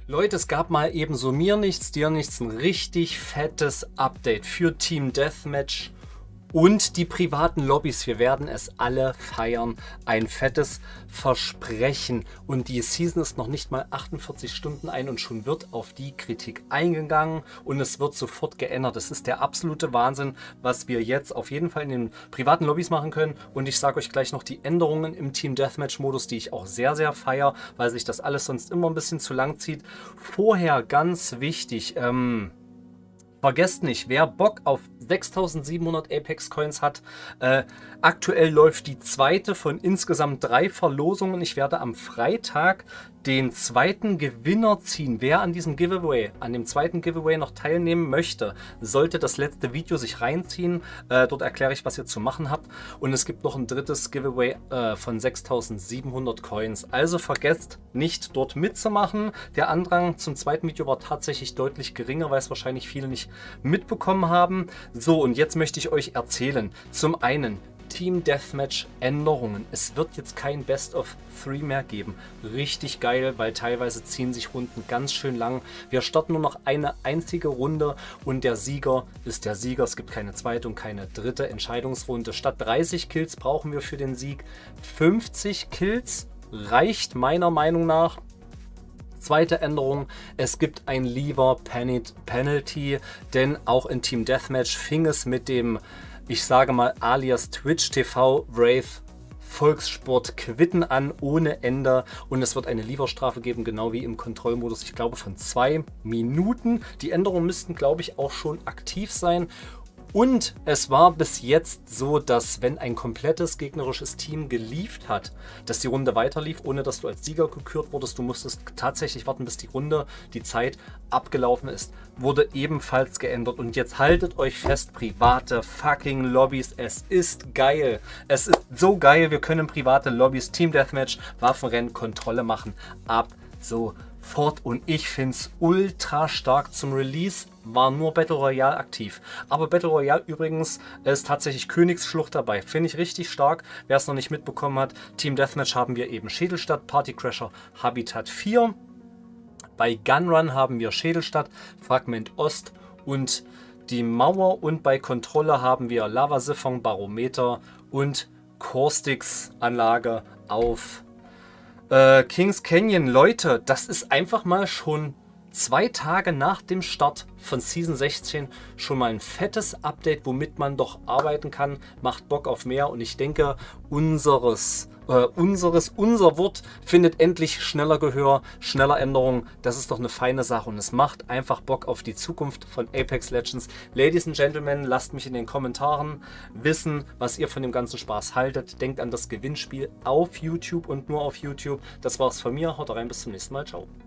Leute, es gab mal eben so mir nichts, dir nichts, ein richtig fettes Update für Team Deathmatch und die privaten Lobbys. Wir werden es alle feiern. Ein fettes Versprechen. Und die Season ist noch nicht mal 48 Stunden ein und schon wird auf die Kritik eingegangen und es wird sofort geändert. Es ist der absolute Wahnsinn, was wir jetzt auf jeden Fall in den privaten Lobbys machen können. Und ich sage euch gleich noch die Änderungen im Team Deathmatch Modus, die ich auch sehr, sehr feiere, weil sich das alles sonst immer ein bisschen zu lang zieht. Vorher ganz wichtig, vergesst nicht, wer Bock auf 6700 Apex Coins hat, aktuell läuft die zweite von insgesamt 3 Verlosungen. Ich werde am Freitag den zweiten Gewinner ziehen. Wer an diesem Giveaway, an dem zweiten Giveaway noch teilnehmen möchte, sollte das letzte Video sich reinziehen. Dort erkläre ich, was ihr zu machen habt. Und es gibt noch ein drittes Giveaway von 6700 Coins. Also vergesst nicht, dort mitzumachen. Der Andrang zum zweiten Video war tatsächlich deutlich geringer, weil es wahrscheinlich viele nicht mitbekommen haben. So, und jetzt möchte ich euch erzählen. Zum einen Team Deathmatch Änderungen. Es wird jetzt kein Best of 3 mehr geben. Richtig geil, weil teilweise ziehen sich Runden ganz schön lang. Wir starten nur noch eine einzige Runde und der Sieger ist der Sieger. Es gibt keine zweite und keine dritte Entscheidungsrunde. Statt 30 Kills brauchen wir für den Sieg 50 Kills. Reicht meiner Meinung nach. Zweite Änderung, es gibt ein Lever Penalty, denn auch in Team Deathmatch fing es mit dem, ich sage mal alias Twitch TV Wraith Volkssport Quitten an ohne Ende und es wird eine Leverstrafe geben, genau wie im Kontrollmodus, ich glaube von 2 Minuten. Die Änderungen müssten, glaube ich, auch schon aktiv sein. Und es war bis jetzt so, dass wenn ein komplettes gegnerisches Team gelieft hat, dass die Runde weiterlief, ohne dass du als Sieger gekürt wurdest. Du musstest tatsächlich warten, bis die Runde, die Zeit abgelaufen ist. Wurde ebenfalls geändert. Und jetzt haltet euch fest, private fucking Lobbys. Es ist geil. Es ist so geil. Wir können private Lobbys, Team Deathmatch, Waffenrennen, Kontrolle machen. Ab sofort. Und ich finde es ultra stark. Zum Release war nur Battle Royale aktiv. Aber Battle Royale übrigens ist tatsächlich Königsschlucht dabei. Finde ich richtig stark. Wer es noch nicht mitbekommen hat, Team Deathmatch haben wir eben Schädelstadt, Partycrasher, Habitat 4. Bei Gunrun haben wir Schädelstadt, Fragment Ost und die Mauer. Und bei Kontrolle haben wir Lavasiphon, Barometer und Caustix Anlage auf Kings Canyon. Leute, das ist einfach mal schon 2 Tage nach dem Start von Season 16 schon mal ein fettes Update, womit man doch arbeiten kann. Macht Bock auf mehr und ich denke, unser Wort findet endlich schneller Gehör, schneller Änderungen. Das ist doch eine feine Sache und es macht einfach Bock auf die Zukunft von Apex Legends. Ladies and Gentlemen, lasst mich in den Kommentaren wissen, was ihr von dem ganzen Spaß haltet. Denkt an das Gewinnspiel auf YouTube und nur auf YouTube. Das war's von mir. Haut rein, bis zum nächsten Mal. Ciao.